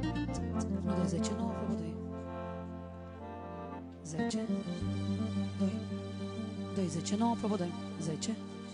1, 2, 10, 9, probă 2. 10, 2, 2, 10, 9, probă 2. 10,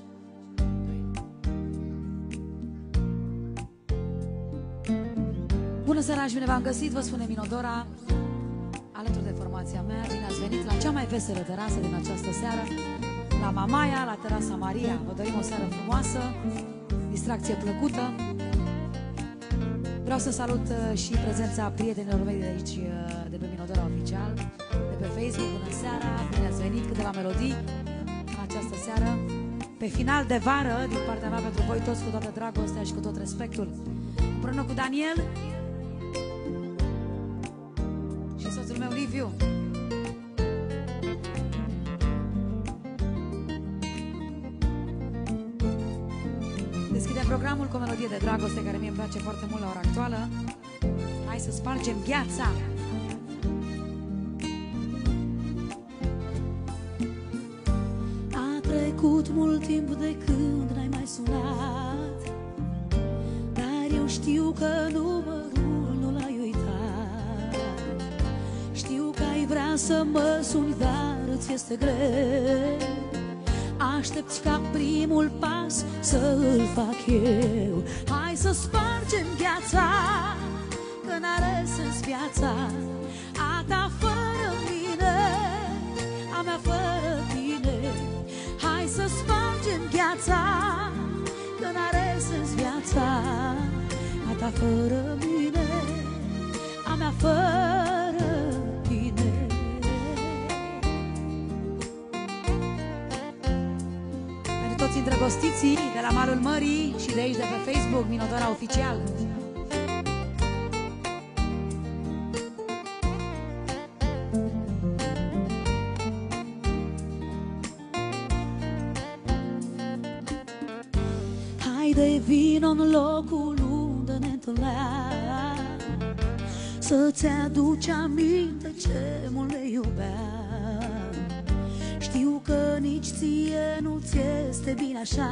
2. Bună seara și bine v-am găsit, vă spune Minodora, alături de formația mea. Bine ați venit la cea mai veselă terasă din această seară, la Mamaia, la Terasa Maria. Vă dorim o seară frumoasă, distracție plăcută. Vreau să salut și prezența prietenilor mei de aici, de pe Minodora Oficial, de pe Facebook. Bună seara, bine ați venit, câteva melodii în această seară, pe final de vară, din partea mea pentru voi toți, cu toată dragostea și cu tot respectul, împreună cu Daniel și soțul meu Liviu. Deschidem programul cu o melodie de dragoste care mie îmi place foarte mult la ora actuală. Hai să spargem gheața! A trecut mult timp de când n-ai mai sunat, dar eu știu că numărul nu l-ai uitat. Știu că ai vrea să mă suni, dar îți este greu. Aștepți ca primul pas să îl fac eu. Hai să spargem gheața, că n-are sens viața, a ta fără mine, a mea fără tine. Hai să spargem gheața, că n-are sens viața, a ta fără mine, a mea fără tine. Toți îndrăgostiții de la malul mării și de aici, de pe Facebook, Minodora Oficial. Haide, vino în locul unde ne întâlneam, să-ți aduci aminte ce mult ne iubeam. Știu că nici ție nu-ți este bine așa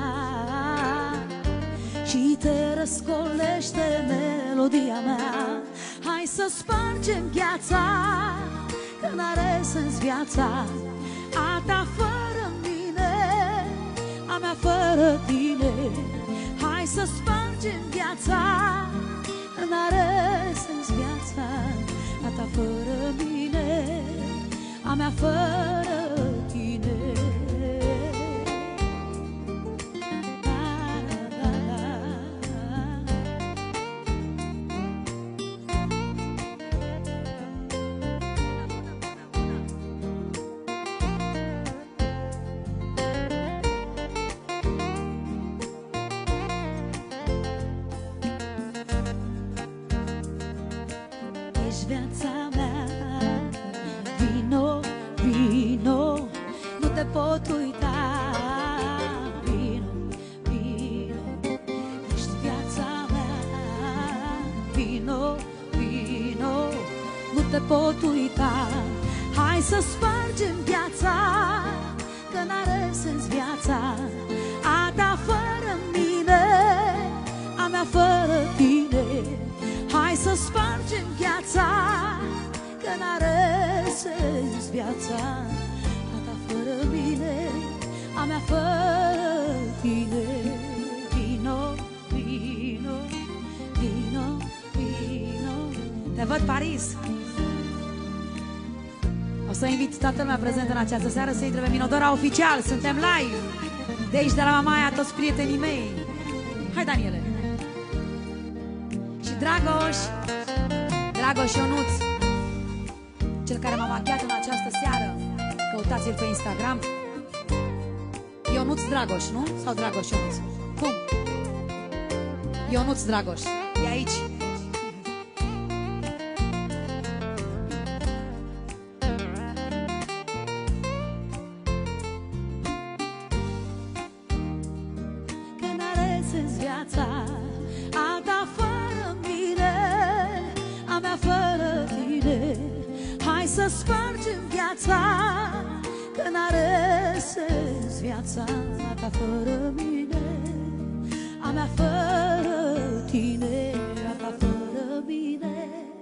și te răscolește melodia mea. Hai să spargem gheața, că n-are sens viața, a ta fără mine, a mea fără tine. Hai să spargem gheața, că n-are sens viața, a ta fără mine, a mea fără tine. Ești viața mea, vino, vino, nu te pot uita. Vino, vino, ești viața mea, vino, vino, nu te pot uita. Hai să spargem gheața, că n-are sens viața, a ta fără mine, a mea fără tine. Hai să spargem gheața, că n-are sens viața, a ta fără mine, a mea fără tine. Vino, vino, vino, vino. Te văd, Paris! O să invit toată lumea prezentă în această seară să intre pe Minodora Oficial. Suntem live de aici, de la Mamaia, toți prietenii mei. Hai, Daniele! Și Dragoș, Dragoș Ionuț, cel care m-a machiat în această seară. Căutați-l pe Instagram. Ionuț Dragoș, nu? Sau Dragoș Ionuț? Cum? Ionuț Dragoș. E aici. Că n-are sens viața, a ta fără mine, a mea fără tine. Hai să spargem gheața, că n-are sens viața, a ta fără mine, a mea fără tine, a ta fără mine.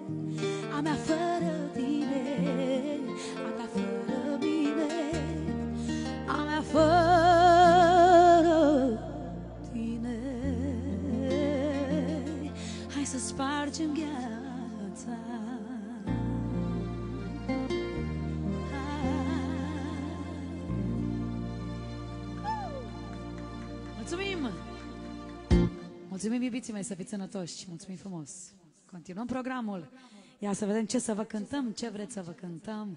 Mulțumim! Mulțumim, iubiții mei, să fiți sănătoși. Mulțumim frumos. Continuăm programul. Ia să vedem ce să vă cântăm, ce vreți să vă cântăm.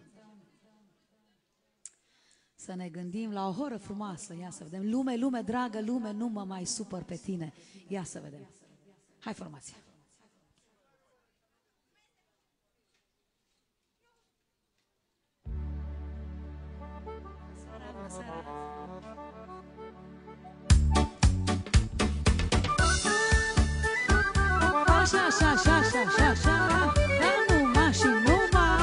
Să ne gândim la o horă frumoasă. Ia să vedem. Lume, lume dragă, lume, nu mă mai supăr pe tine. Ia să vedem. Hai, formația. Bună seara. Așa, așa, așa, așa, așa, așa. Da, numai și numai.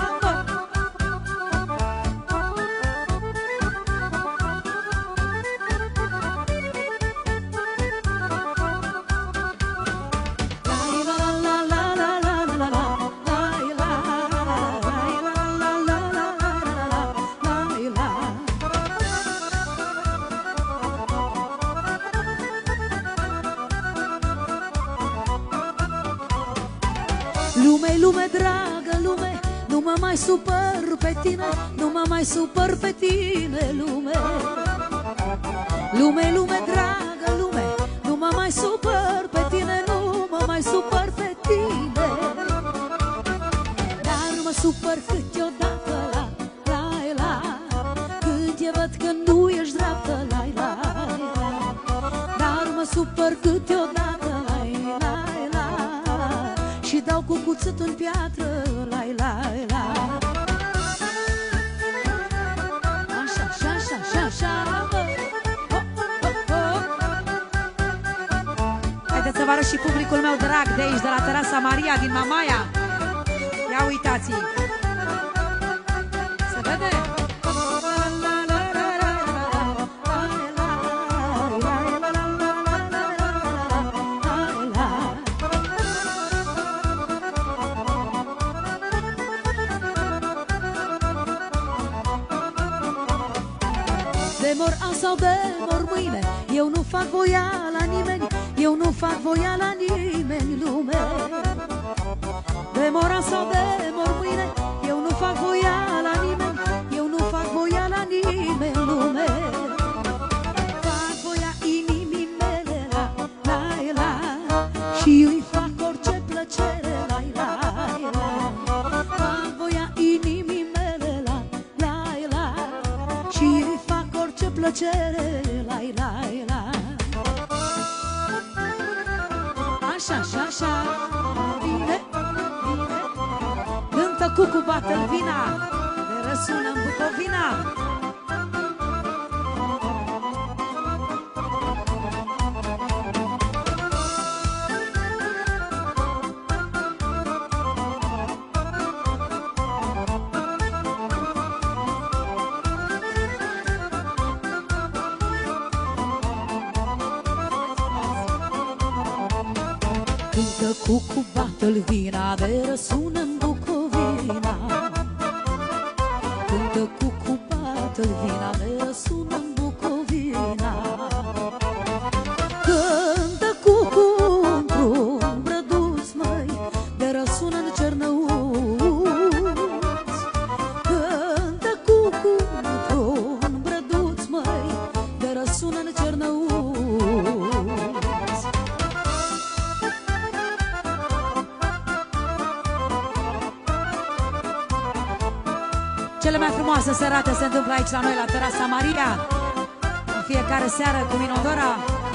Lume dragă, lume, nu mă mai supăr pe tine, nu mă mai supăr pe tine, lume. Lume, lume dragă, lume, nu mă mai supăr pe tine, nu mă mai supăr pe tine. Dar mă supăr câteodată, la, când te văd că nu ești dreaptă, la. Dar mă supăr câteodată, și dau cu cuțit în piatră, la. Așa, așa, așa, așa, așa. Haideți să vă arăt și publicul meu drag de aici, de la Terasa Maria, din Mamaia. Ia uitați-i. Se vede? De mor azi sau de mor mâine, eu nu fac voia la nimeni, eu nu fac voia la nimeni, lume. De mor azi sau de mor mâine, eu nu fac voia la nimeni, eu nu fac voia la nimeni, lume. Fac voia inimii mele, la, și îi fac orice plăcere, la. Fac voia inimii mele, la, și îi fac orice plăcere, la. Așa, așa, așa, bine. Cântă cucu, bată-l vina, de răsună-n Bucovina. Cântă cucu, bată-l vina, de răsună-n Bucovina. Cântă cucu, bată-l vina, de răsună-n Bucovina. Cântă cucu într-un brăduț, măi, de răsună-n Cernăuț. Cântă cucu într-un brăduț, măi, de răsună-n Cernăuț. Cele mai frumoase serate se întâmplă aici la noi, la Terasa Maria, în fiecare seară cu Minodora.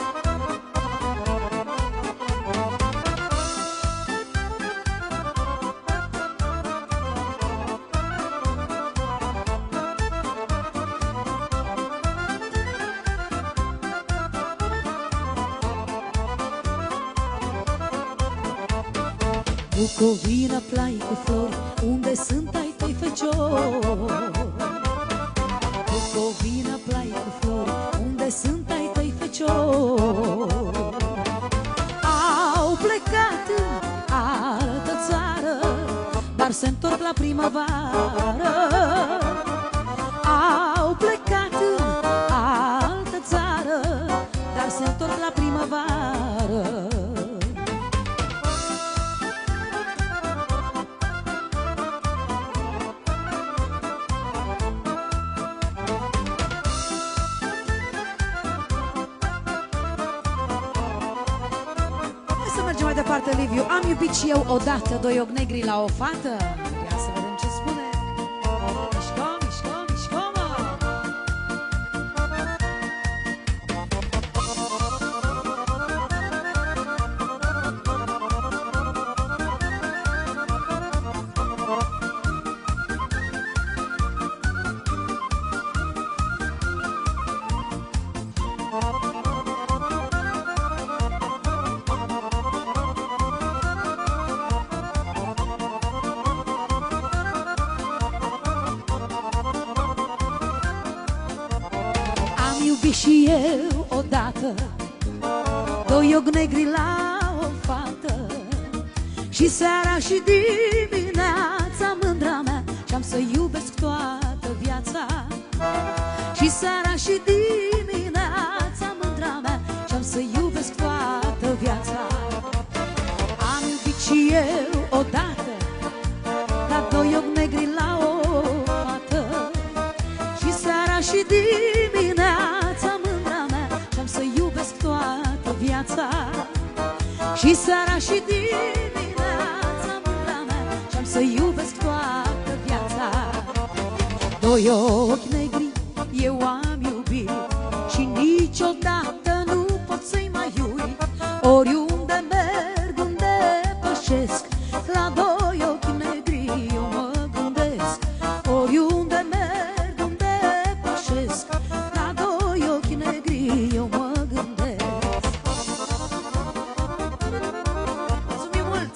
Bucovina, plai cu flori, unde sunt ai tăi feciori. Bucovina, plai cu flori, unde sunt ai tăi feciori. Au plecat în altă țară, dar se întorc la primăvară. Au plecat în altă țară, dar se întorc la primăvară. departe, Liviu. Am iubit și eu odată doi ochi negri la o fată. Ia să vedem ce spune. Mișco, mișco, mișco, mă. Și eu odată doi ochi negri la o fată, și seara și dimineața, mândra mea, și-am să iubesc toată viața. Și seara și dimineața, mândra mea, și-am să iubesc toată viața. Am iubit și eu odată, dar doi ochi negri la o fată, și seara și dimineața, să iubesc toată viața. Și seara și dimineața, mândra mea, și-am să iubesc toată viața. Doi ochi negri eu am iubit și niciodată nu pot să-i mai uit. Oriunde merg, unde pășesc, la doi ochi negri eu mă gândesc. Oriunde merg, unde pășesc, la doi ochi negri eu mă gândesc. Mulțumim mult!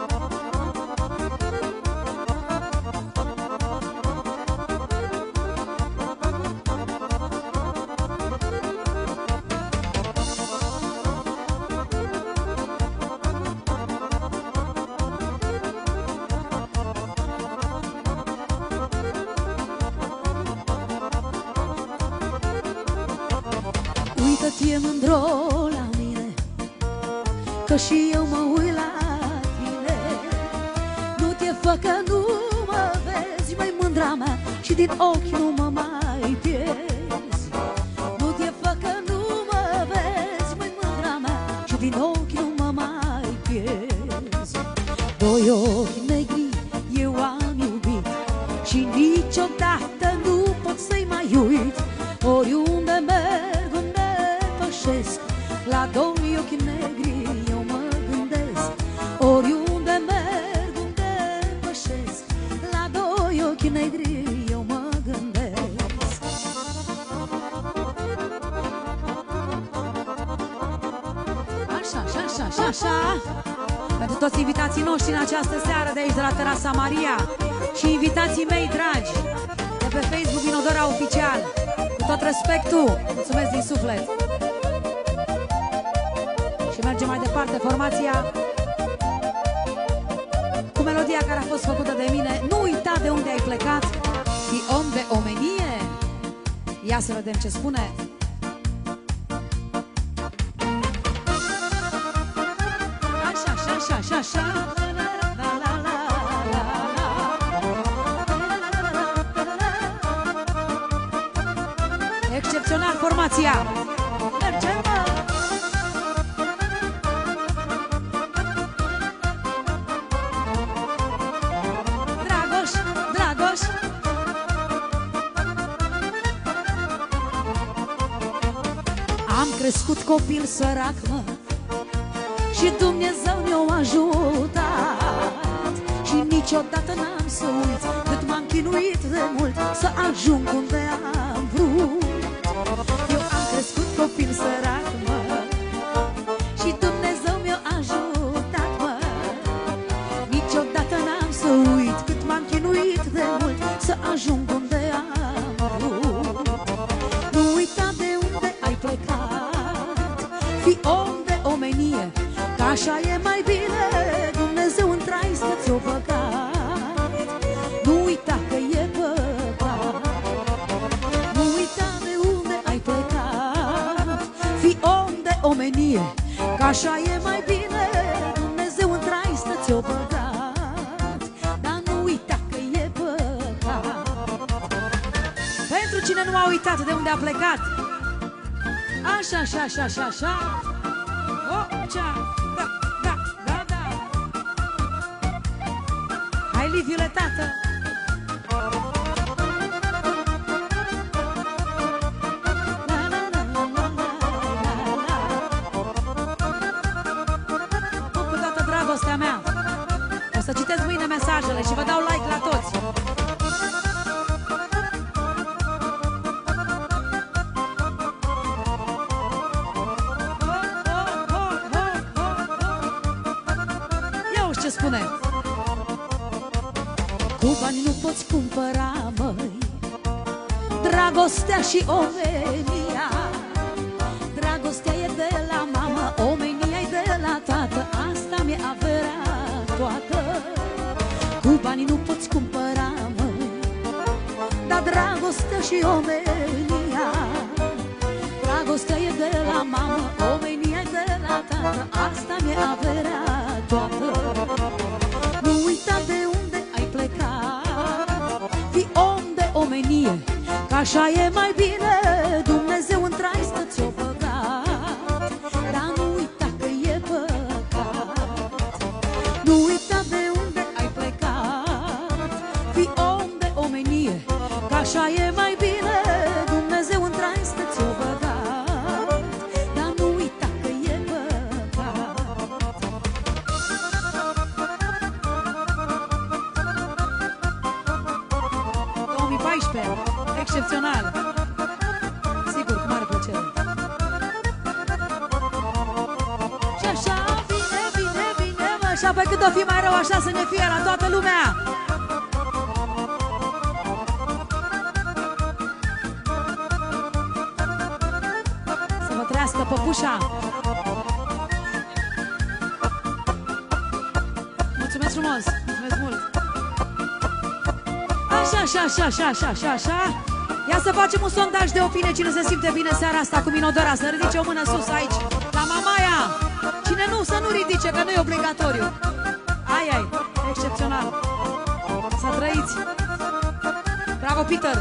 Uită-ți-e mândro la mine, că și eu mă uit la tine. Nu te fă că nu mă vezi, măi mândra mea, și din ochi nu mă mai pierzi. Nu te fă că nu mă vezi, măi mândra mea, și din ochi nu mă mai pierzi. Doi ochi negri eu am iubit și niciodată nu pot să-i mai uit. Oriunde merg, unde pășesc, la doi ochi negri eu mă gândesc. Oriunde merg, unde pășesc, la doi ochi negri eu mă gândesc. Așa, așa, așa, așa, așa. Pentru toți invitații noștri în această seară de aici, de la Terasa Maria, și invitații mei dragi de pe Facebook Vinodora Oficial, cu tot respectul, mulțumesc din suflet. Și mergem mai departe, formația cu melodia care a fost făcută de mine. Nu uita de unde ai plecat, fii om de omenie. Ia să vedem ce spune. Așa, așa, așa, așa, așa. Excepțional formația. Mergem, mă! Dragoș, Dragoș. Am crescut copil sărac, mă, și Dumnezeu ne-a ajutat. Și niciodată n-am să uit cât m-am chinuit de mult să ajung unde am vrut. Eu am crescut copil sărac, mă, și Dumnezeu mi-a ajutat, mă. Niciodată n-am să uit cât m-am chinuit de mult să ajung unde am vrut. Nu uita de unde ai plecat, fii om de omenie, că așa e mai bine, Dumnezeu în trai să ți-o băgat. Nu uita că e păcat, nu uita de unde ai plecat, fii om de omenie, că așa e mai bine, Dumnezeu în trai să ți-o băgat. Dar nu uita că e păcat. Pentru cine nu a uitat de unde a plecat, așa, așa, așa, așa, așa. Oh, cea, da, da, da. Liviule, tată. Cu toată dragostea mea. O să citesc mâine mesajele și vă dau like la toți. Ce spune? Cu bani nu poți cumpăra, măi, dragostea și omenia. Dragostea e de la mamă, omenia e de la tată. Asta mi-e averea toată. Cu banii nu poți cumpăra, măi, dar dragostea și omenia. Dragostea e de la mamă, omenia e de la tată. Asta mi-e averea toată. Nu uita de unde ai plecat, fii om de omenie, că așa e mai bine. Dumnezeu în trai ți-o băgat, dar nu uita că e păcat. Nu uita de unde ai plecat, fii om de omenie, că așa e mai bine. Dumnezeu în trai ți-o băgat, dar nu uita că e păcat. 2014, excepțional. Sigur, cu mare plăcere. Și așa, bine, bine, bine, mă, așa pe cât o fi mai rău, așa să ne fie la toată lumea. Să vă trăiască păpușa. Mulțumesc frumos, mulțumesc mult. Așa. Ia să facem un sondaj de opinie. Cine se simte bine seara asta cu Minodora? Să ridice o mână sus aici, la Mamaia. Cine nu, să nu ridice, că nu e obligatoriu. Ai, excepțional. Să trăiți. Bravo, Peter.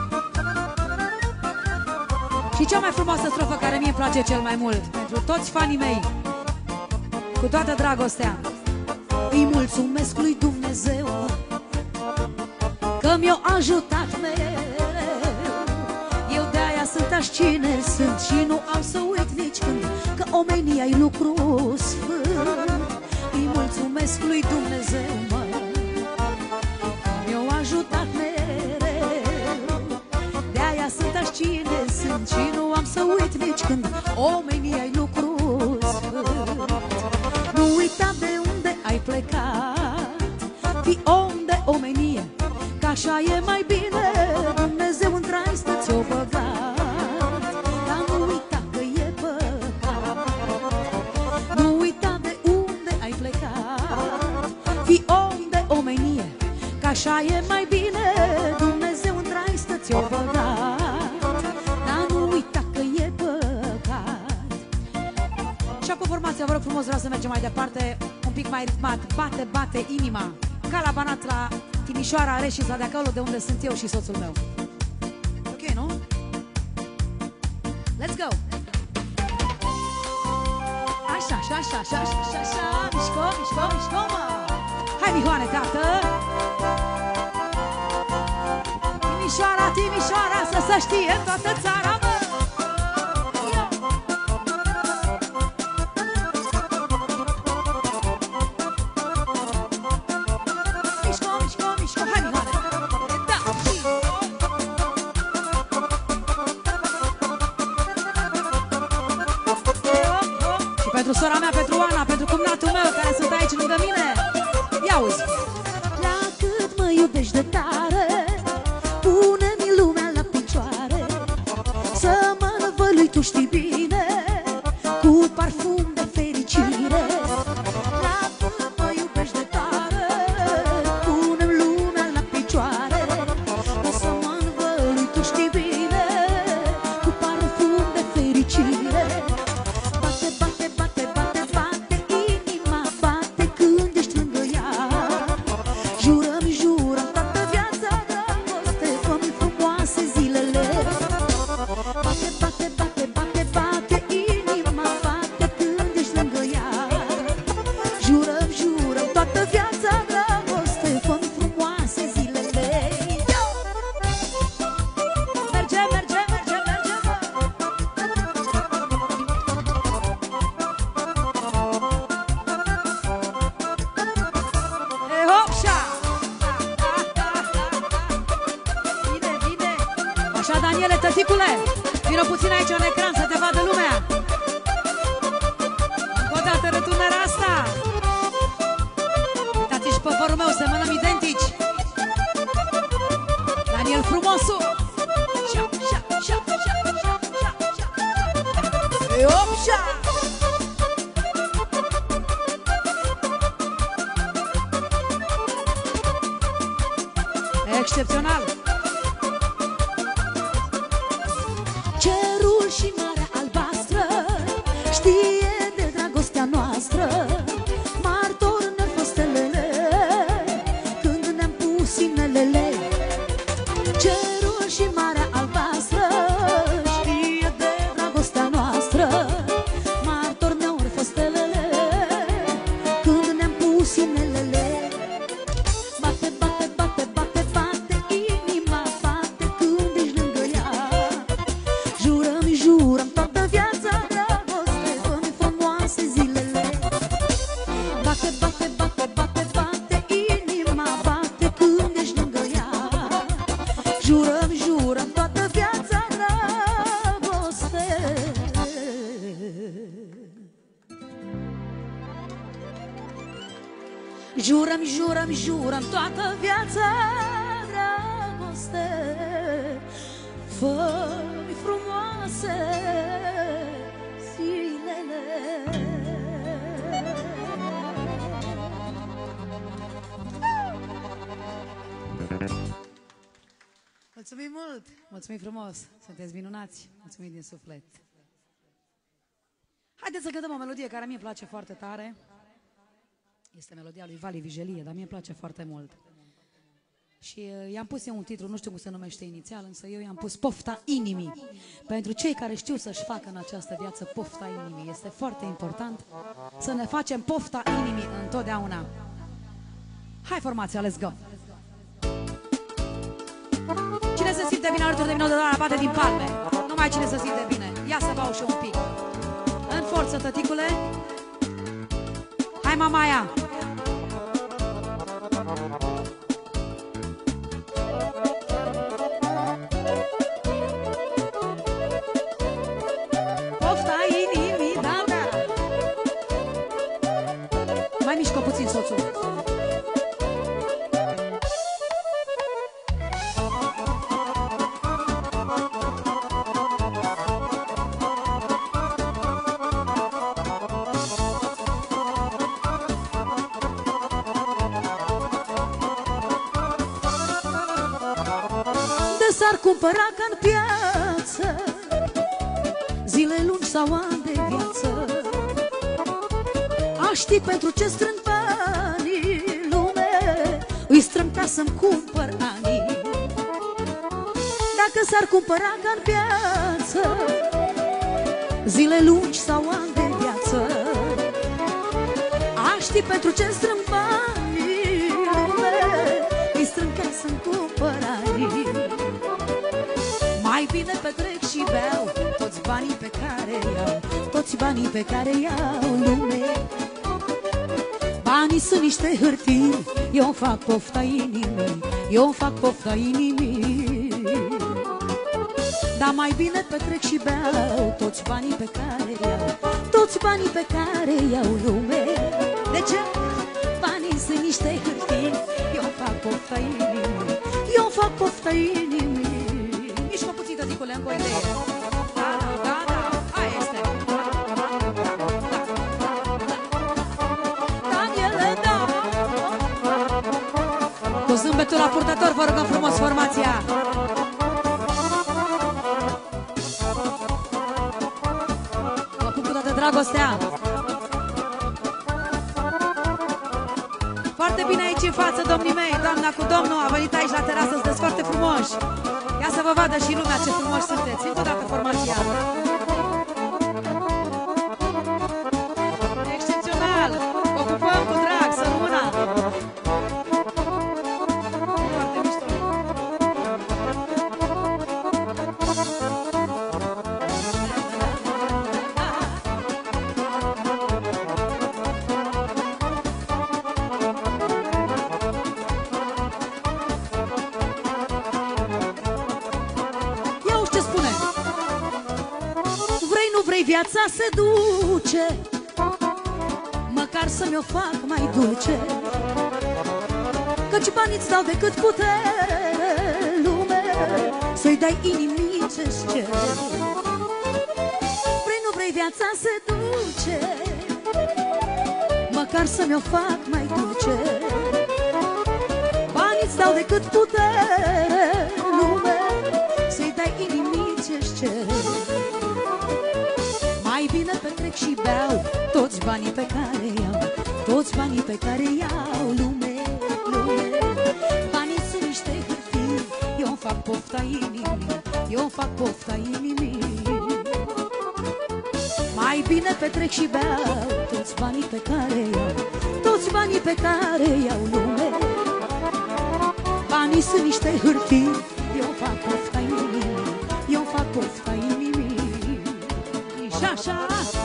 Și cea mai frumoasă strofă care mie îmi place cel mai mult, pentru toți fanii mei, cu toată dragostea. Îi mulțumesc lui Dumnezeu că mi-a ajutat mereu. Eu de-aia sunt aș cine sunt și nu am să uit nici când că omenia-i lucru sfânt. Îi mulțumesc lui Dumnezeu, mă, că mi-a ajutat mereu. De-aia sunt aș cine sunt și nu am să uit nici când omenia-i lucru sfânt. Nu uita de unde ai plecat, fii om de omenie, că așa e mai bine. Dumnezeu în trai ți-o băgat, dar nu uita că e păcat. Nu uita de unde ai plecat, fii om de omenie, că așa e mai bine. Dumnezeu în trai ți-o băgat, dar nu uita că e păcat. Și acum formația, vă rog frumos, vreau să mergem mai departe, un pic mai ritmat. Bate inima, ca la Banat, la Timișoara, Reșița, de acolo de unde sunt eu și soțul meu. Ok, nu? Let's go! Așa, mișco, mă! Hai, Mihoane, tată! Timișoara, să se știe în toată țara, mă! Pentru sora mea, pentru Ana, pentru cumnatul meu care sunt aici lângă mine. Ia uzi! La cât mă iubești de tare, pune-mi lumea la picioare, să mă învălui, tu știi bine, cu parfum de fericire. La cât mă iubești de tare, pune-mi lumea la picioare, să mă învălui, tu știi bine, cu parfum de fericire. Bate, tăticule, vină puțin aici în ecran să te vadă lumea. Încă o dată răturnarea asta. Uitați și pe părul meu, semănăm identici. Daniel Frumosu. Opșa! Excepțional! Cerul și marea albastră știe de dragostea noastră, martor ne-au fost stelele când ne-am pus inelele. Cerul și marea albastră știe de dragostea noastră, martor ne-au fost stelele când ne-am pus inelele. Bate, bate, bate, bate, bate inima, bate când ești lângă ea. Jurăm, jurăm toată viața dragoste, fă-mi frumoase zilele. Bate, bate, bate, bate, bate inima, bate când ești lângă ea. Jurăm, jurăm toată viața dragoste. Jurăm, jurăm, jurăm toată viața dragoste, fă-mi frumoase zilele. Mulțumim mult! Mulțumim frumos! Sunteți minunați! Mulțumim din suflet! Haideți să cântăm o melodie care mie îmi place foarte tare. Este melodia lui Vali Vigelie, dar mie îmi place foarte mult. Și i-am pus eu un titlu, nu știu cum se numește inițial, însă eu i-am pus Pofta Inimii. Pentru cei care știu să-și facă în această viață pofta inimii. Este foarte important să ne facem pofta inimii întotdeauna. Hai formația, let's go! Cine se simte bine alături de mine, o dă la bate din palme. Numai cine se simte bine. Ia să bau și un pic. În forță, tăticule. Hai, mamaia! Pofta inimii, da, da! Mai mișcă puțin soțul. S-ar cumpăra ca-n piață zile lungi sau ani de viață. Aș ști pentru ce strâng banii, lume îi strâng ca să-mi cumpăr anii. Dacă s-ar cumpăra ca-n piață zile lungi sau ani de viață, aș ști pentru ce strâng banii, lume îi strâng ca să-mi cumpăr anii. Mai bine petrec și beau toți banii pe care iau, toți banii pe care iau, lume. Banii sunt niște hârtii, eu fac pofta inimii, eu fac pofta inimii. Dar mai bine petrec și beau toți banii pe care iau, toți banii pe care iau, lume. De ce? Banii sunt niște hârtii, eu fac pofta inimii, eu fac pofta inimii. Mișcă puțin, tăticule, încă o idee. Da, da, da, aia este. Daniele, da. Cu zâmbetul la purtător, vă rugăm frumos formația. Vă pup cu toată dragostea. Foarte bine aici în față, domnii mei. Doamna cu domnul a venit aici la terasă, sunteți foarte frumoși. Ia să vă vadă și lumea ce frumoși sunteți. Încă o dată formația. Excepțional! O ocupăm cu drag, să rămână! Foarte mișto! Ia uși ce spune! viața se duce, măcar să mi-o fac mai dulce, căci banii-ți dau decât putere lume să-i dai inimii ce-ți cere. Vrei, nu vrei, viața se duce, măcar să mi-o fac mai dulce, banii-ți dau decât putere lume să-i dai inimii ce-și cere. Mai bine petrec și beau toți banii pe care iau, toți banii pe care iau lume, lume. Banii sunt niște hârtii, eu-mi fac pofta inimii, eu-mi fac pofta inimii. Mai bine petrec și beau toți banii pe care iau, toți banii pe care iau lume. Banii sunt niște hârtii, eu fac pofta inimii, eu fac pofta inimii. Și așa.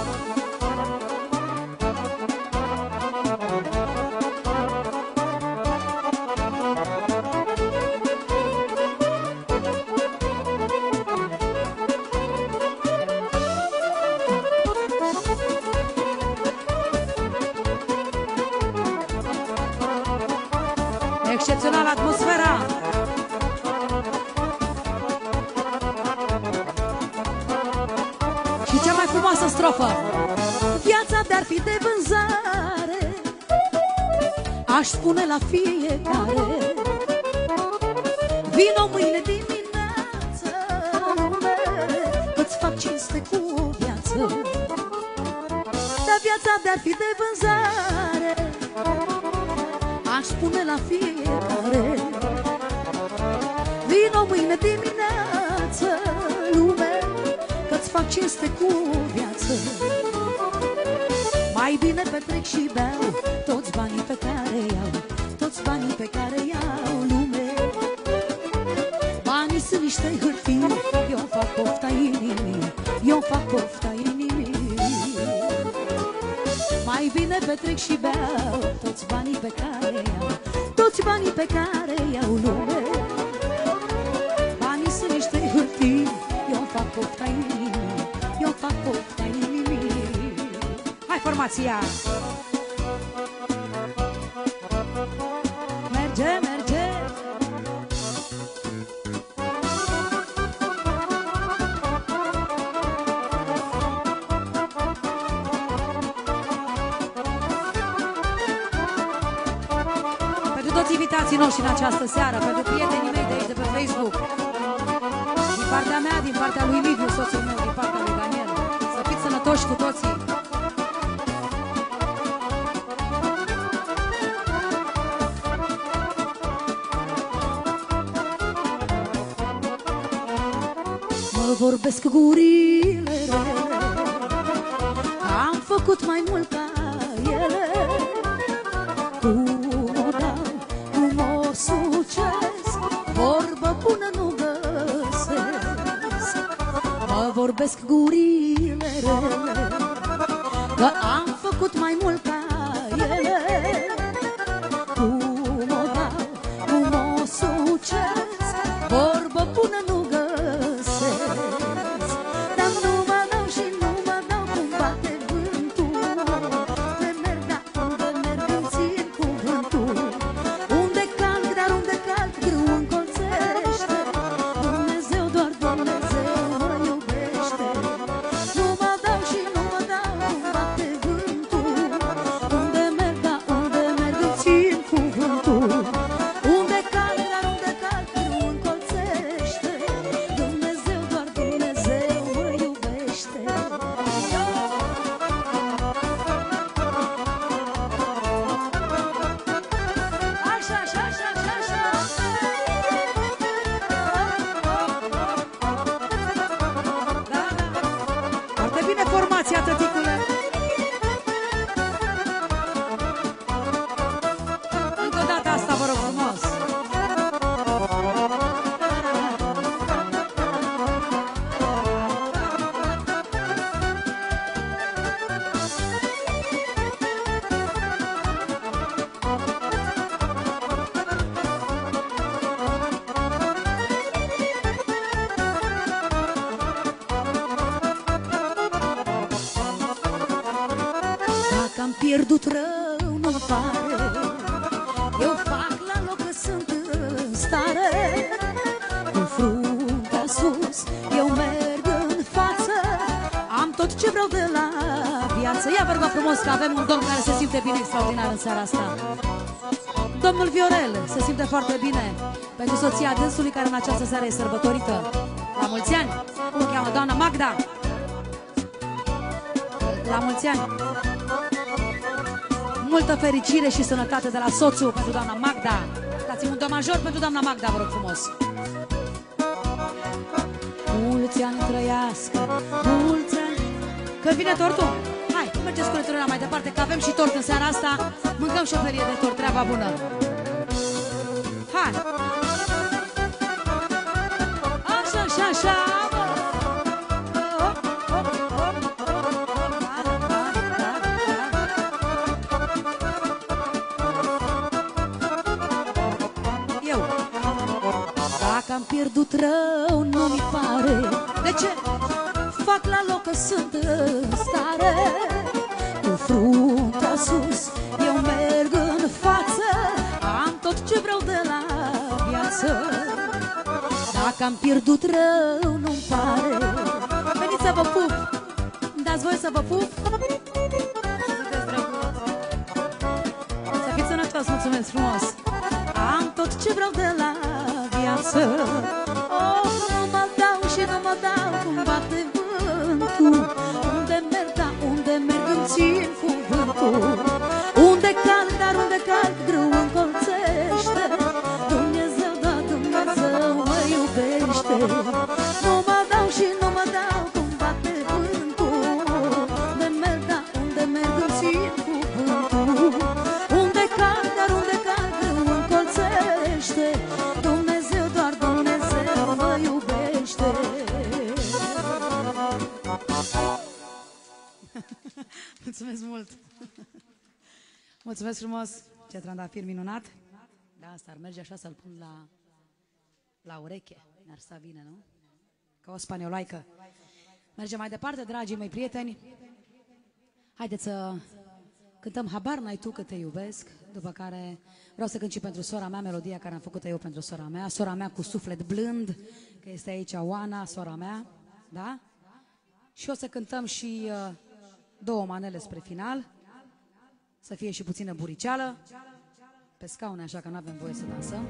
Excepțională atmosfera! Și cea mai frumoasă strofă. Viața de-ar fi de vânzare, aș spune la fiecare, vino mâine dimineață, că-ți fac cinste cu o viață. Dar viața de-ar fi de vânzare, aș spune la fiecare, vino mâine dimineață, lume, că-ți fac cinste cu o viață. Mai bine petrec și beau toți banii pe care iau, toți banii pe care iau lume. Banii sunt niște hârtii, eu fac pofta inimii, eu fac pofta inimii. Mai bine petrec și beau toți banii pe care iau, toți banii pe care iau lume. Banii sunt niște hârtii, eu fac pofta inimii, eu fac pofta inimii. Hai formația! Merge, merge! Pentru toți invitații noștri în această seară, pentru prietenii mei de aici, de pe Facebook, din partea mea, din partea lui Liviu, soțul meu, din partea lui Daniel, să fiți sănătoși cu toții! Mă vorbesc gurile rele, am făcut mai mult ca ele. Cum o dau, cum o sucesc, vorbă bună nu găsesc. Mă vorbesc gurile rele, că am făcut mai mult ca ele. Cum o dau, cum o sucesc, vorbă bună nu găsesc. Dar nu mă dau și nu mă dau cum bate vântul, unde merg, da, unde merg îmi țin cuvântul. Unde calc, dar unde calc, grâu încolțește, Dumnezeu, doar Dumnezeu mă iubește. Nu mă dau și nu mă dau cum bate vântul, am pierdut rău, nu-mi pare. Eu fac la loc că sunt în stare. Cu fruntea sus, eu merg în față. Am tot ce vreau de la viață. Ia vă rog frumos că avem un domn care se simte bine extraordinar în seara asta. Domnul Viorel se simte foarte bine pentru soția dânsului care în această seară e sărbătorită. La mulți ani! Cum o cheamă? Doamna Magda! La mulți ani! Multă fericire și sănătate de la soțul pentru doamna Magda. Dați-mi un do major pentru doamna Magda, vă rog frumos. Mulți ani trăiască, mulți ani. Când vine tortul? Hai, mergeți cu returarea mai departe, că avem și tort în seara asta. Mâncăm și o felie de tort, treaba bună. Hai! Așa, așa, așa. Am pierdut rău, nu mi pare. De ce? Fac la loc că sunt în stare. Cu fruntea sus, eu merg în față. Am tot ce vreau de la viață. Dacă am pierdut rău, nu-mi pare. Veniți să vă pup. Dați voi să vă pup? Să fiți sănătos, mulțumesc frumos. Am tot ce vreau de la viață. Oh, nu mă dau și nu mă dau cum bate vântul. Unde merg, da, unde merg îmi țin cuvântul. Unde calc, dar unde calc grâu încolțește. Dumnezeu, da, Dumnezeu mă iubește. Nu mă dau și nu mă dau cum bate vântul. Unde merg, da, unde merg îmi țin cuvântul. Unde calc, dar unde calc grâu încolțește. Mulțumesc mult! Mulțumesc frumos! Ce trandafir minunat! Da, asta ar merge așa să-l pun la ureche. Mi-ar sta bine, nu? Ca o spanioloaică. Mergem mai departe, dragii mei prieteni. Haideți să cântăm Habar n-ai tu că te iubesc. După care vreau să cânt și pentru sora mea melodia care am făcut-o eu pentru sora mea. Sora mea cu suflet blând, că este aici Oana, sora mea. Da? Și o să cântăm și două manele spre final. Să fie și puțină buriceală. Pe scaune, așa că nu avem voie să dansăm.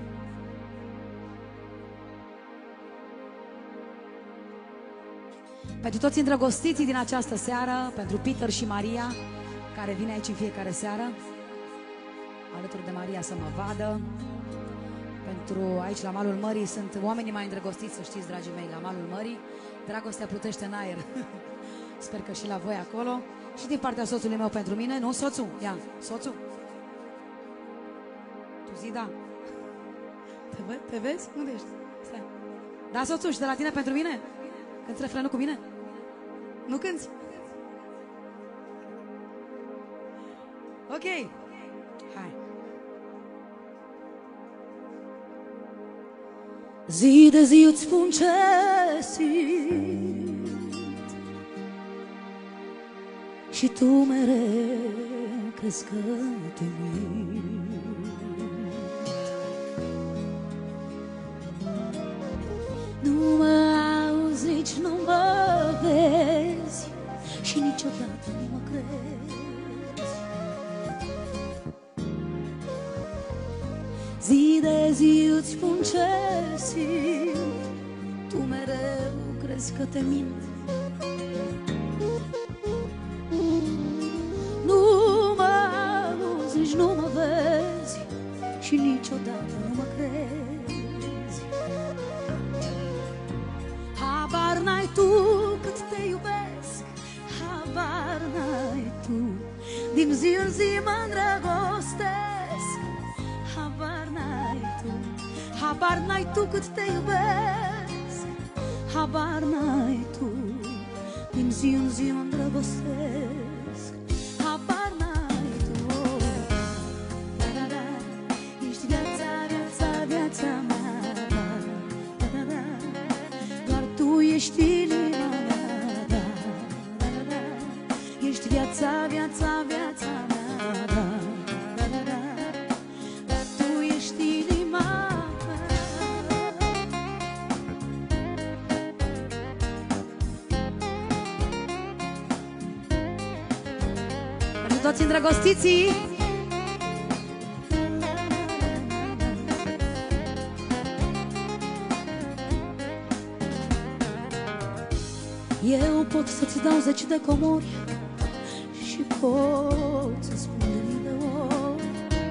Pentru toți îndrăgostiții din această seară, pentru Peter și Maria, care vine aici în fiecare seară, alături de Maria să mă vadă. Pentru aici la malul mării sunt oamenii mai îndrăgostiți, să știți, dragii mei, la malul mării. Dragostea plutește în aer. Sper că și la voi acolo. Și din partea soțului meu pentru mine. Nu, soțul? Ia, soțul. Tu zi da. Te vezi? Unde ești? Stai. Da, soțul, și de la tine pentru mine? Cânti refrenul cu mine? Nu cânti? Ok. Hai. Zi de zi îți spun ce simt și tu mereu crezi că te mint. Nu mă auzi, nici nu mă vezi și niciodată nu mă crezi. Zi de zi îți spun ce simt, tu mereu crezi că te mint. Nu mă auzi, nici nu mă vezi și niciodată nu mă crezi. Habar n-ai tu cât te iubesc, habar n-ai tu, din zi în zi mă îndrăgostesc. Habar n-ai tu, habar n-ai tu cât te iubesc. Habar n-ai tu, din zi în zi mă îndrăgostesc. Habar n-ai tu, da, da, da. Ești viața, viața, viața mea, da, da, da. Doar tu ești inima mea, da, da, da. Ești Ești viața, viața, viața mea, da, da, da, da. Dar tu ești inima mea. Pentru toți îndrăgostiții, eu pot să-ți dau 10 de comori și pot să spun de mii de ori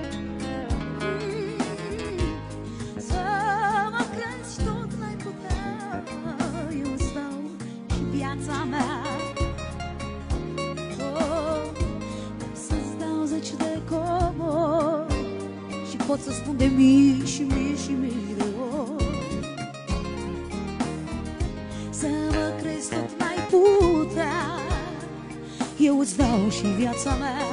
să mă crezi, tot n-ai putea. Eu îți dau și viața mea, să-ți dau 10 de comori și pot să spun de mii și mii și mii de ori. Să mă crezi, tot n-ai putea. Eu îți dau și viața mea.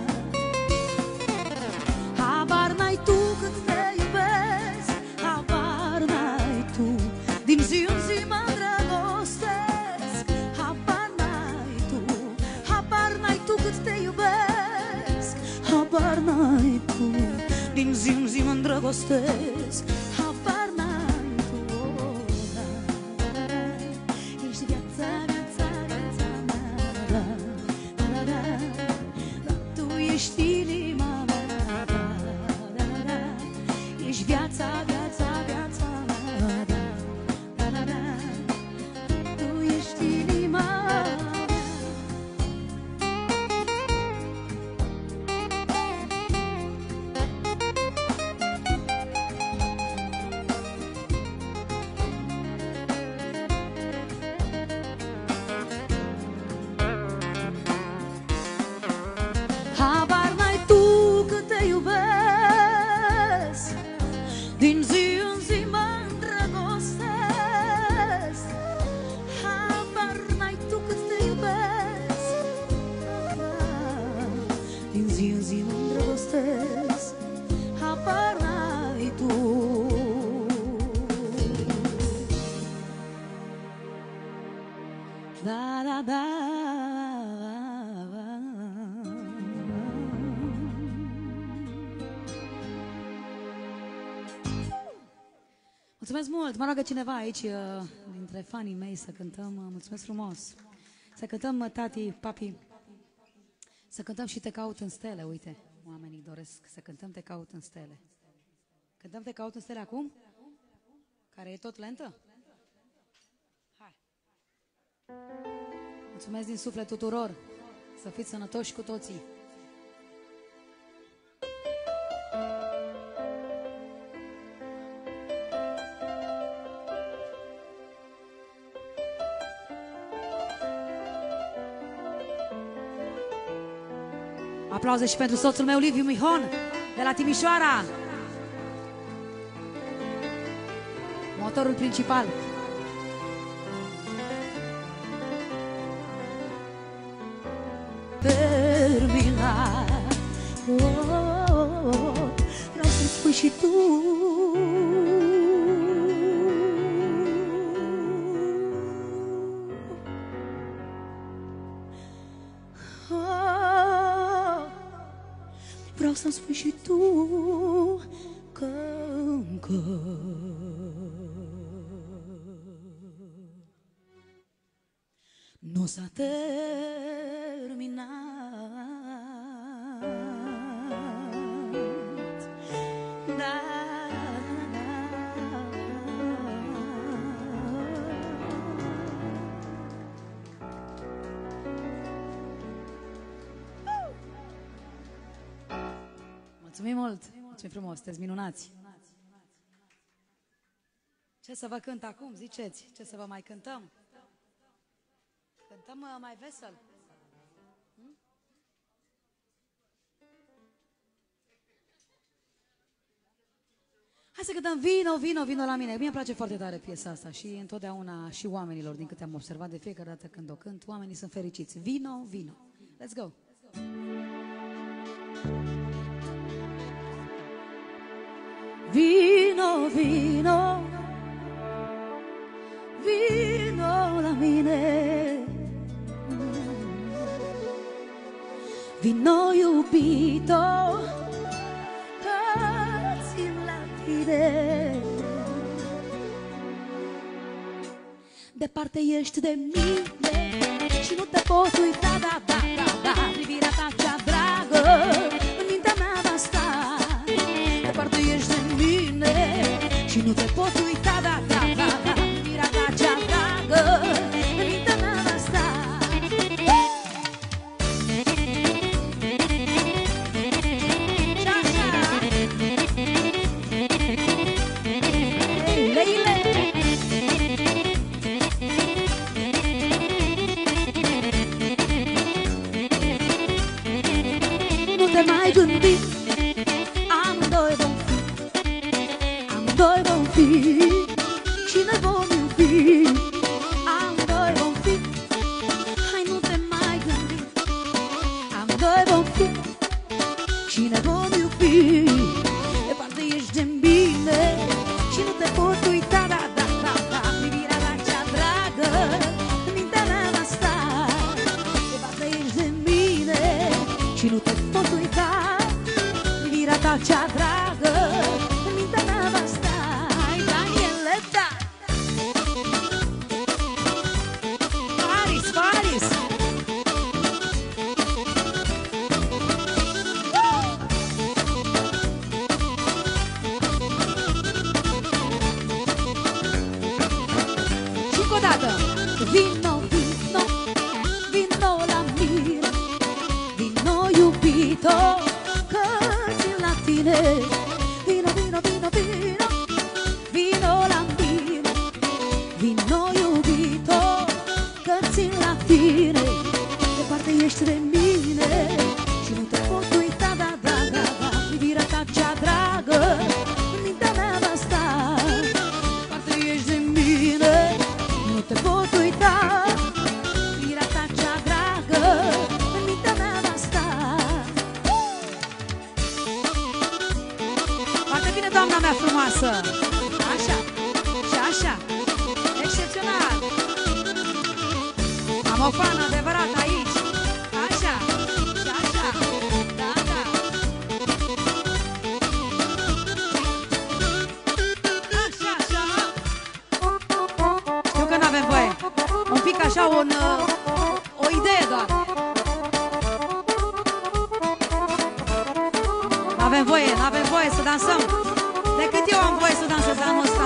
Habar n-ai tu cât te iubesc, habar n-ai tu. Din zi în zi mă îndrăgostesc, habar n-ai tu. Habar n-ai tu cât te iubesc, habar n-ai tu. Din zi în zi mă îndrăgostesc, habar n-ai tu. Ești viața, viața, viața mea, da, da, da, da. Tu ești inima mea, da, da, da. Ești viața, viața, viața mea, da, da, da, da. Tu ești inima mea. Habar n-ai tu cât te iubesc, din zi în zi mă îndrăgostesc. Habar n-ai tu cât te iubesc, din zi în zi mă îndrăgostesc. Habar n-ai tu. Da, da, da. mulțumesc mult! Mă roagă cineva aici, dintre fanii mei, să cântăm. Mulțumesc frumos! Să cântăm, tati, papi, să cântăm și Te caut în stele. Uite, oamenii doresc să cântăm Te caut în stele. Cântăm Te caut în stele acum? Care e tot lentă? Hai! Mulțumesc din suflet tuturor! Să fiți sănătoși cu toții! Aplauze și pentru soțul meu, Liviu Mihon, de la Timișoara. Motorul principal. Terminat, vreau să-mi spui și tu. Vreau să-mi spui și tu că încă nu s-a terminat. Da, da, Mulțumim mult! Mulțumim frumos! Sunteți minunați! Ce să vă cânt acum? Ziceți! Ce să vă mai cântăm? Cântăm mai vesel? Hai să cântăm Vino, vino, vino la mine. Mie îmi place foarte tare piesa asta și întotdeauna și oamenilor, din câte am observat de fiecare dată când o cânt, oamenii sunt fericiți. Vino, vino. Let's go! Vino, vino, vino la mine. vino iubito, că țin la tine. Departe ești de mine și nu te pot uita, da, da, da, da. Privirea ta cea dragă în mintea mea va sta. Departe ești de mine și nu te pot uita, da, da, da, da. Privirea ta cea dragă în mintea mea va sta. Și așa Leile. Nu te mai gândi, amândoi vom fi, amândoi vom fi și ne vom iubi. Amândoi vom fi, hai nu te mai gândi, amândoi vom fi și ne vom iubi. Departe ești de mine și nu te pot uita, da, da, da, da. Privirea ta cea dragă în mintea mea va sta. Departe ești de mine și nu te pot uita. Privirea ta cea dragă în mintea mea va sta. Hai, Daniele, da! Faris, Faris! Și încă o dată! Vino, vino, vino la mine, vino iubito, că țin la tine. Vino, vino, vino, vino, vino la mine, vino iubito, că țin la tine. Departe ești de mine și nu te pot uita, da, da, da, da. Privirea ta cea dragă în mintea mea va sta. Departe ești de mine, nu te pot uita. Privirea ta cea dragă în mintea mea va sta. Foarte bine, doamna mea frumoasă! Așa, și așa, excepțional! Am o fană adevărată aici! Așa, și așa, da, da! Așa, așa! Știu că n-avem voie, un pic așa, o idee doar! N-avem voie, n-avem voie să dansăm. Decât eu am voie să dansez anul ăsta.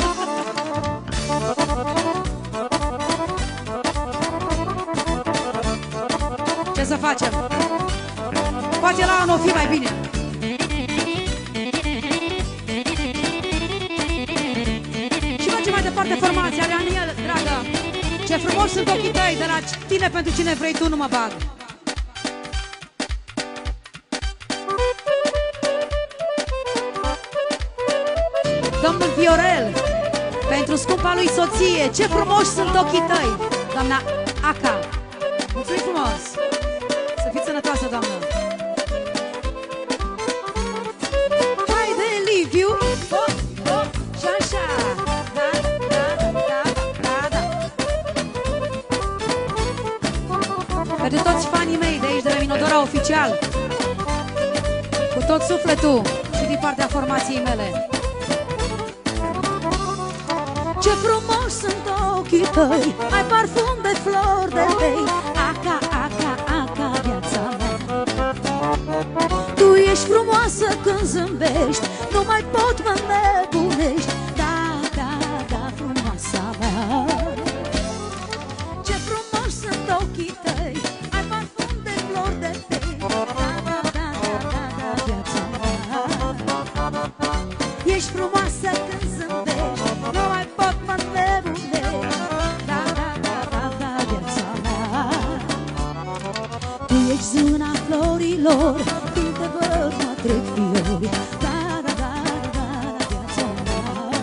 Ce să facem? Poate la anul o fi mai bine. Și mergem mai departe formația. Daniel, dragă, ce frumos sunt ochii tăi, de la tine pentru cine vrei tu nu mă bag. Domnul Viorel, pentru scumpa lui soție, ce frumoși sunt ochii tăi, doamna Aca. Mulțumim frumos! Să fiți sănătoasă, doamnă! Haide, Liviu! Hop, hop, și așa! Da, da, da, da, da. Pentru toți fanii mei de aici, de la Minodora Oficial, cu tot sufletul și din partea formației mele. Ce frumos sunt ochii tăi, ai parfum de flori de lei. Aca, aca, aca, viața mea. Tu ești frumoasă când zâmbești, nu mai pot, mă nebunești. Da, da, da, frumoasa mea. Ce frumos sunt ochii tăi, ai parfum de flori de lei. Da, da, da, da, da, viața mea. Ești frumoasă când zâmbești, nu mai pot, mă nebunești. Da, da, da, da, da, viața mea. Tu ești zâna florilor, când te văd mă trec fiori. Da, da, da, da, da, viața mea.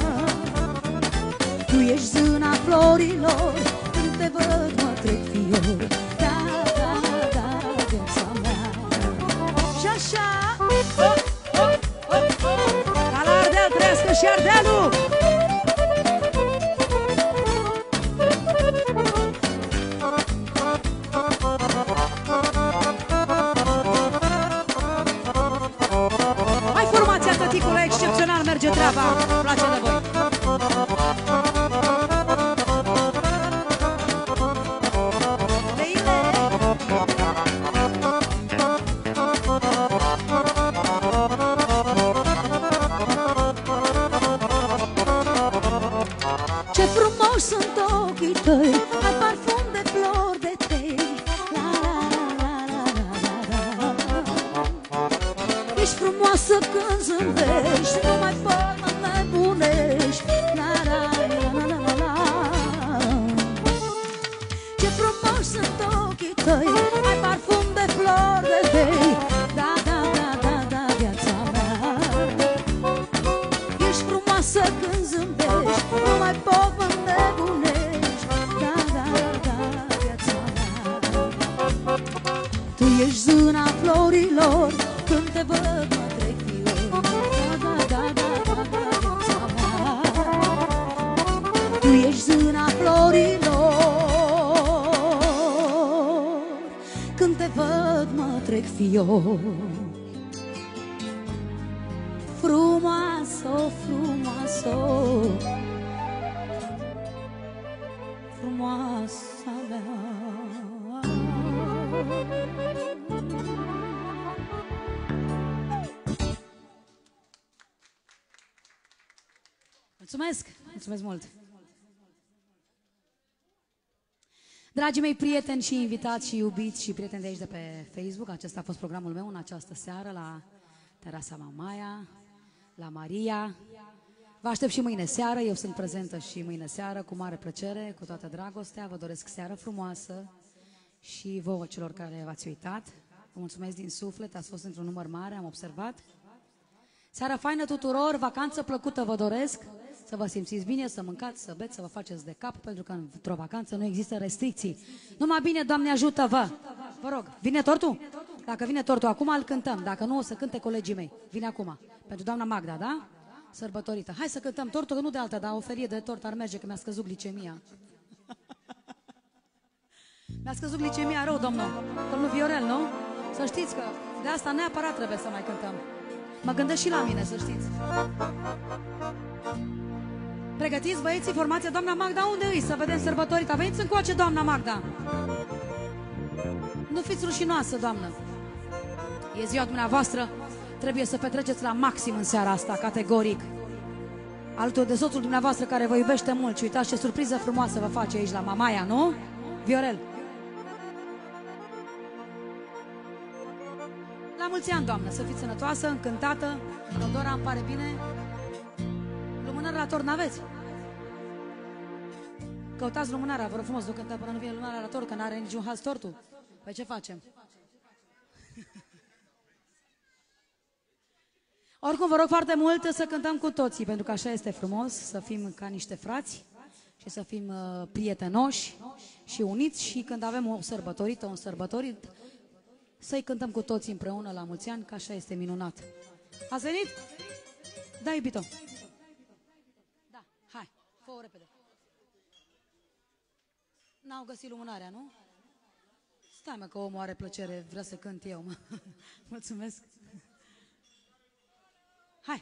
Tu ești zâna florilor, când te văd mă trec fiori. Da, da, da, viața mea. Și așa, ca la Ardeal trăiască și Ardealul. merge treaba, place de voi. Ce frumos sunt ochii tăi, ai parfum de flori de tei. La la la la la la la. Ești frumoasă când zâmbești, nu mai pot mă nebunești. La la la la la la. Ce frumos sunt ochii tăi, ai parfum de flori de tei. Da, da, da, da, da, viața mea. Ești frumoasă când zâmbești, nu mai pot mă nebunești. Da, da, da, viața mea. Tu ești zâna florilor, când te văd mă trec fior. Da, da, da, da, da, da, viața mea. Tu ești zâna florilor, când te văd mă trec fior. Frumoasă, frumoasă, frumoasa mea. Mulțumesc! Mulțumesc mult! Dragii mei prieteni și invitați și iubiți și prieteni de aici de pe Facebook, acesta a fost programul meu în această seară la Terasa Mamaia, la Maria. Vă aștept și mâine seară, eu sunt prezentă și mâine seară, cu mare plăcere, cu toată dragostea. Vă doresc seară frumoasă și vouă celor care v-ați uitat. Vă mulțumesc din suflet, ați fost într-un număr mare, am observat. Seara faină tuturor, vacanță plăcută vă doresc, să vă simțiți bine, să mâncați, să beți, să vă faceți de cap, pentru că într-o vacanță nu există restricții. Numai bine, Doamne ajută-vă! Vă rog, vine tortul? Dacă vine tortul acum, îl cântăm, dacă nu o să cânte colegii mei. Vine acum, pentru doamna Magda, da? Sărbătorită. Hai să cântăm tortul, că nu de alta, dar o ferie de tort ar merge, că mi-a scăzut glicemia. Mi-a scăzut glicemia rău, domnul Viorel, nu? Să știți că de asta neapărat trebuie să mai cântăm. Mă gândesc și la mine, să știți. Pregătiți, băieții, formația doamna Magda, unde îi? Să vedem sărbătorita. Veniți încoace, doamna Magda. Nu fiți rușinoasă, doamnă. E ziua dumneavoastră, trebuie să petreceți la maxim în seara asta, categoric. Altul de soțul dumneavoastră care vă iubește mult. Și uitați ce surpriză frumoasă vă face aici la Mamaia, nu? Viorel. La mulți ani, doamnă, să fiți sănătoasă, încântată. Rodora, îmi pare bine. Lumânare la tort n-aveți? Căutați lumânarea, vă rog frumos, nu cântăm până nu vine lumânarea la tort, că n-are niciun haz tortul. Păi ce facem? Oricum, vă rog foarte mult să cântăm cu toții, pentru că așa este frumos, să fim ca niște frați și să fim prietenoși și uniți și când avem o sărbătorită, un sărbătorit, să-i cântăm cu toții împreună la mulți ani, că așa este minunat. Ați venit? Da, iubito. Da, hai, fă-o repede. N-au găsit lumânarea, nu? Stai, mă, că omul are plăcere, vrea să cânt eu, mă. Mulțumesc. Hai.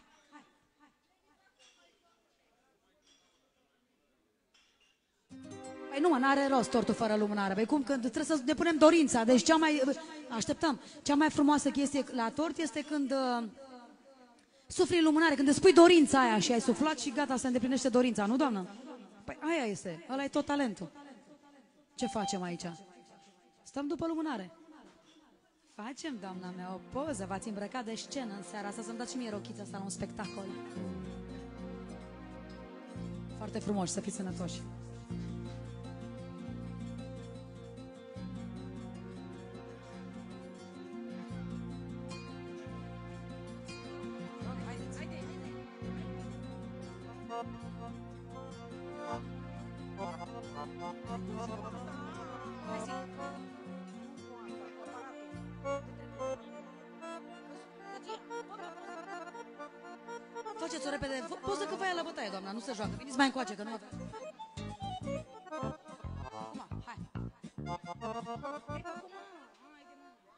Păi nu, mă, n-are rost tortul fără lumânare. Păi cum, când trebuie să ne punem dorința. Deci cea mai... Așteptăm. Cea mai frumoasă chestie la tort este când sufli lumânare, când îți spui dorința aia și ai suflat și gata, se îndeplinește dorința, nu, doamnă? Păi aia este, ăla e tot talentul. Ce facem aici? Stăm după lumânare. Facem, doamna mea, o poză, v-ați îmbrăcat de scenă în seara asta, să-mi dați și mie rochița asta la un spectacol. Foarte frumos, să fiți sănătoși. Faceți-o repede, poză că vă ia la bătaie, doamna, nu se joacă. Veniți mai încoace, că nu... Hai.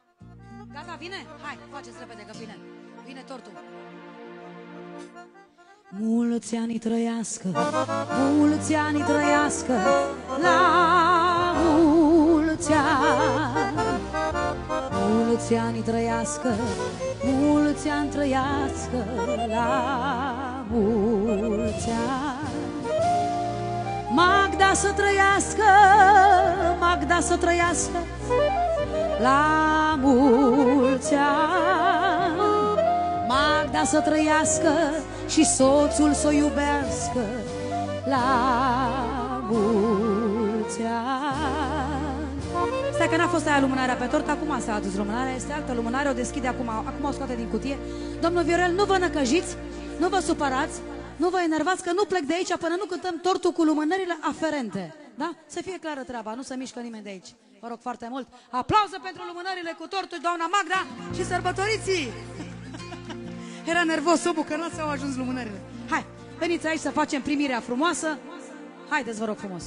Gata, vine? Hai, faceți repede, că vine. Vine tortul. Mulți ani trăiască, mulți ani trăiască, la mulți ani. Mulți ani trăiască, mulți ani trăiască, la mulți ani. Magda să trăiască, Magda să trăiască, la mulți ani. Magda să trăiască și soțul să o iubească, la mulți ani. Stai că n-a fost aia lumânarea pe tort, acum s-a adus lumânarea, este altă lumânare, o deschide acum, o scoate din cutie. Domnul Viorel, nu vă năcăjiți, nu vă supărați, nu vă enervați că nu plec de aici până nu cântăm tortul cu lumânările aferente. Da? Să fie clară treaba, nu se mișcă nimeni de aici. Vă rog foarte mult. Aplauze pentru lumânările cu tortul, doamna Magda, și sărbătoriții! Era nervos omul că nu s-au ajuns lumânările. Hai, veniți aici să facem primirea frumoasă. Haideți, vă rog frumos.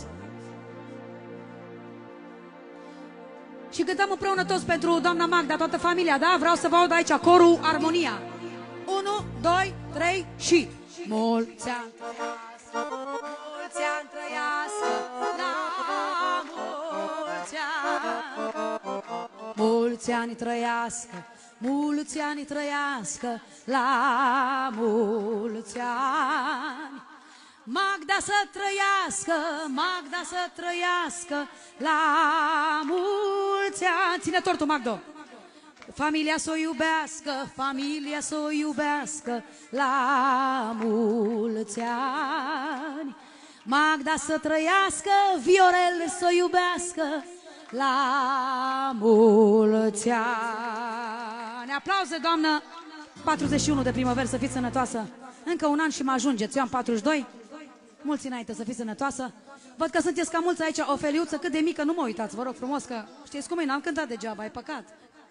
Și cântăm împreună toți pentru doamna Magda, toată familia, da? Vreau să vă aud aici corul Armonia. 1, 2, 3 și... Mulți ani trăiască, mulți ani trăiască, la mulți ani. Mulți ani trăiască, mulți ani trăiască, la mulți ani. Magda să trăiască, Magda să trăiască, la mulți ani. Ține tortul, Magdo. Familia să o iubească, familia să o iubească, la mulți ani. Magda să trăiască, Viorel să o iubească, la mulți ani. Aplauze, doamnă! 41 de primăvară, să fiți sănătoasă. Încă un an și mă ajungeți, eu am 42. Mulți înainte, să fiți sănătoasă. Văd că sunteți cam mulți aici, o feliuță cât de mică, nu mă uitați, vă rog frumos, că știți cum e, n-am cântat degeaba, e păcat.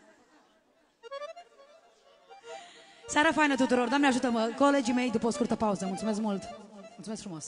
Seara faină tuturor, Doamne ajută-mă, colegii mei, după o scurtă pauză. Mulțumesc mult, mulțumesc frumos.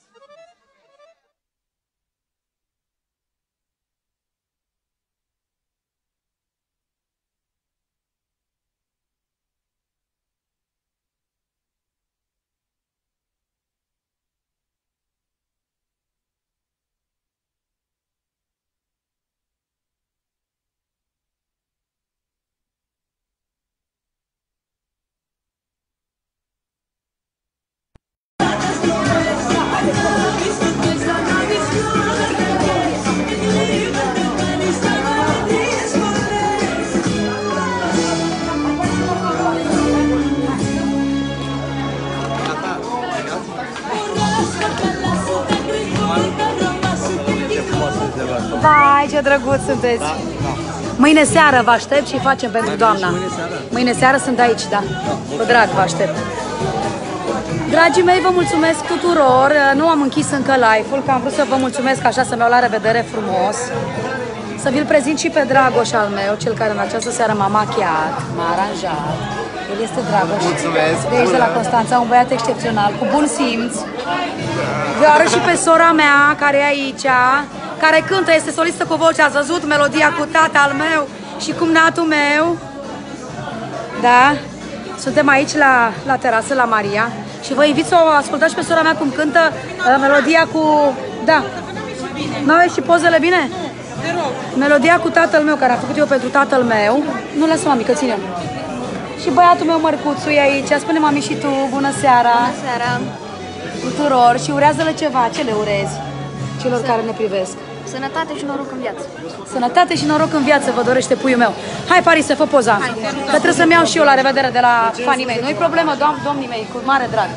Vai, ce drăguț sunteți! Da, da. Mâine seară vă aștept și facem pentru doamna. Mâine seară sunt aici, da. Cu drag vă aștept. Dragii mei, vă mulțumesc tuturor. Nu am închis încă live-ul, că am vrut să vă mulțumesc așa, să-mi iau la revedere frumos. Să vi-l prezint și pe Dragoș al meu, cel care în această seară m-a machiat, m-a aranjat. El este Dragoș. Mulțumesc! De aici, de la Constanța, un băiat excepțional, cu bun simț. Vă arăt și pe sora mea, care e aici, care cântă, este solistă cu voce, ați văzut melodia cu tata al meu și cumnatul meu. Da? Suntem aici la terasă, la Maria, și vă invit să o ascultați pe sora mea cum cântă melodia cu... Da. N-aveți și pozele bine? Melodia cu tatăl meu, care a făcut eu pentru tatăl meu. Nu lăsa, mami, că ține. Și băiatul meu, Mărcuțu, e aici. Spune, mami, și tu, bună seara. Bună seara. Tuturor. Și urează-le ceva. Ce le urezi celor care ne privesc? Sănătate și noroc în viață. Sănătate și noroc în viață vă dorește puiul meu. Hai, Paris, să fă poza. Că trebuie să-mi iau și eu la revedere de la fanii mei. Nu-i problemă, domnii mei, cu mare drag.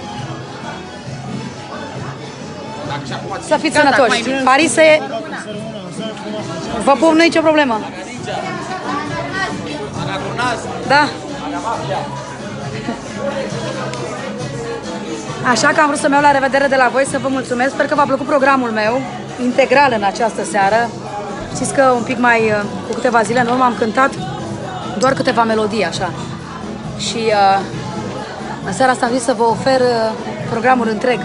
Să fiți sănătoși. Paris, vă pup, nu-i nicio problemă. Da. Așa că am vrut să-mi iau la revedere de la voi, să vă mulțumesc. Sper că v-a plăcut programul meu integral în această seară. Știți că un pic mai, cu câteva zile în urmă, am cântat doar câteva melodii, așa. Și în seara asta am zis să vă ofer programul întreg.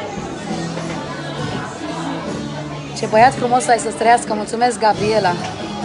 Ce băiat frumos ai să-ți trăiască. Mulțumesc, Gabriela.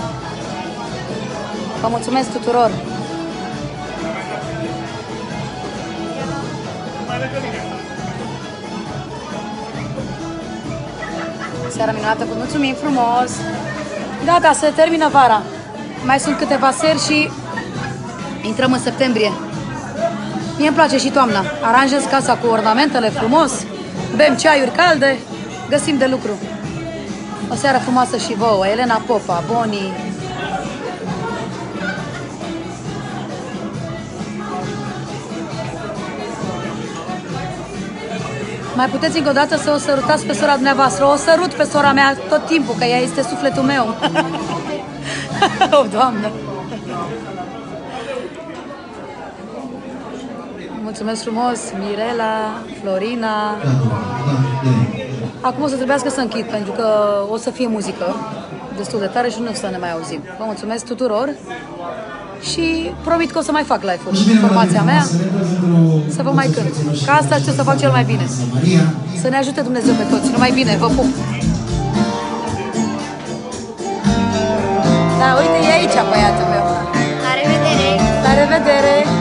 Vă mulțumesc tuturor. Seara minunată, cu mulțumim frumos! Gata, se termină vara. Mai sunt câteva seri și intrăm în septembrie. Mie îmi place și toamna. Aranjez casa cu ornamentele frumos, bem ceaiuri calde, găsim de lucru. O seară frumoasă și vouă, Elena Popa, Boni. Mai puteți încă o dată să o sărutați pe sora dumneavoastră. O sărut pe sora mea tot timpul, că ea este sufletul meu. O, Doamne! Mulțumesc frumos, Mirela, Florina. Acum o să trebuiască să închid, pentru că o să fie muzică destul de tare și nu o să ne mai auzim. Vă mulțumesc tuturor și promit că o să mai fac live-uri. Informația mea, să vă mai cânt. Ca asta știu să fac cel mai bine. Să ne ajute Dumnezeu pe toți. Numai bine, vă pup! Da, uite, e aici băiatul meu. La revedere! La revedere!